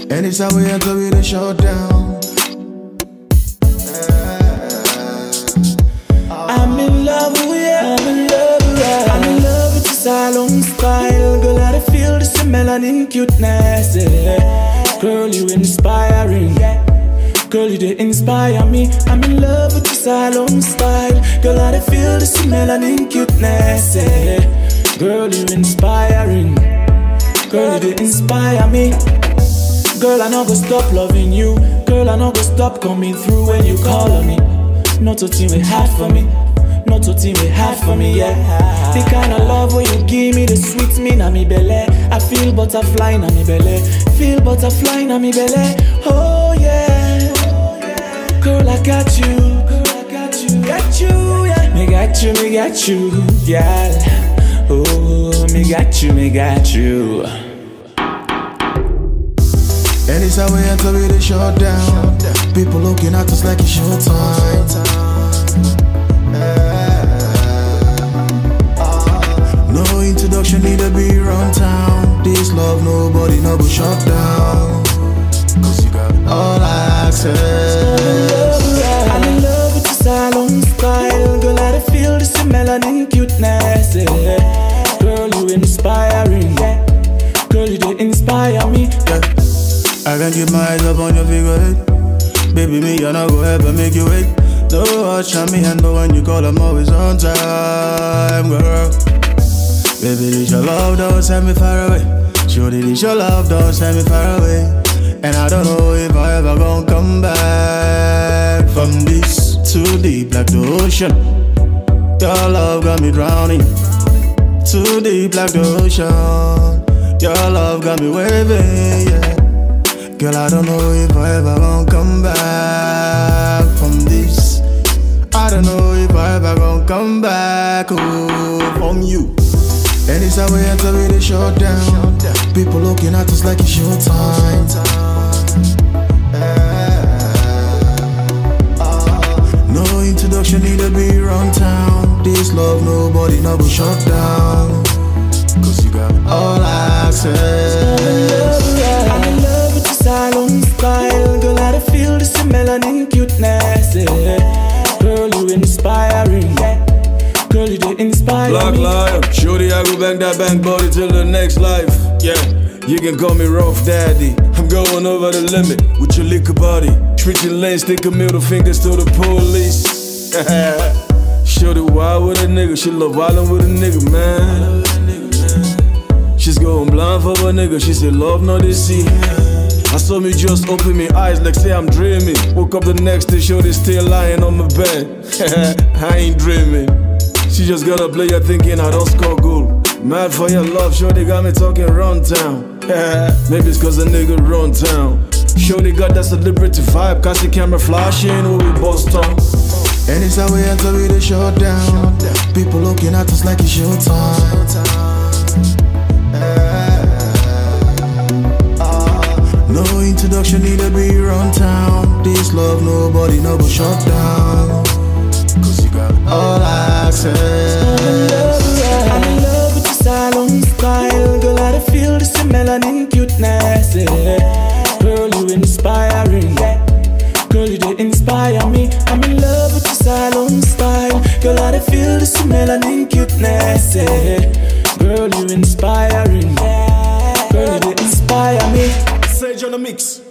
Anytime we enter with a showdown. I'm in love with you, I'm in love with you. I'm in love with your salon style. Girl, I feel the melanin cuteness, yeah. Girl, you inspiring, girl, you dey inspire me. I'm in love with your salon style. Girl, I feel the melanin cuteness, yeah. Girl, you inspiring, girl, you dey inspire me. Girl, I no go stop loving you. Girl, I no go stop coming through when you call on me. Not a thing we had for me, not a thing we had for me, yeah. The kind of love where you give me, the sweet me na me belly. I feel butterfly na me belly, feel butterfly na me belly. Oh yeah, girl, I got you, girl, I got you, got you, yeah. Me got you, girl. Oh, me got you. Anytime we enter with a showdown, people looking at us like it's showtime. No introduction, need to be around town. This love, nobody no go shut down. Cause you got all access. I'm in love with your salon style. Girl, I feel the melanin cuteness, yeah. Girl, you inspiring, girl, you dey inspire me, yeah. I can keep my eyes up on your figure eight. Baby, me, I not go ever make you wait. No watch on me and when you call, I'm always on time, girl. Baby, this your love, don't send me far away. Shorty, this your love, don't send me far away. And I don't know if I ever gonna come back from this. Too deep like the ocean. Your love got me drowning. Too deep like the ocean. Your love got me waving, yeah. Girl, I don't know if I ever gonna come back from this. I don't know if I ever gonna come back from you. Anytime we enter with a showdown, people looking at us like it's showtime. No introduction, need to be around town. This love, nobody no go shut down. Cause you got all access. I'm in love with your salon style. Girl, I feel the melanin cuteness, yeah. Girl, you inspiring, girl, you dey inspire Black me. Lion, shorty, I go bang that bang body till the next life. Yeah, you can call me rough daddy. I'm going over the limit with your liquor body. Switching lanes, sticking middle fingers to the police. Shorty wild with a nigga, she love wildin' with a nigga, man. She's going blind for a nigga, she said love not deceit. I saw me just open my eyes like say I'm dreaming. Woke up the next day, shorty still lying on my bed. I ain't dreaming. She just got a player thinking I don't score goal. Mad for your love, shorty got me talking run town. Maybe it's cause a nigga run town. Shorty got that celebrity vibe, cause the camera flashing when we bust on. Anytime we enter with a showdown, people looking at us like it's showtime. No introduction, need to be around town. This love, nobody no go shut down. Cause you got all access. I'm in love with your salon style. Girl, I feel the melanin cuteness, yeah. Girl, you inspiring, girl, you dey inspire me. I'm in love with your salon style. Girl, I feel the melanin cuteness, yeah. Girl, you inspiring, girl, you dey inspire me. Sage on the mix.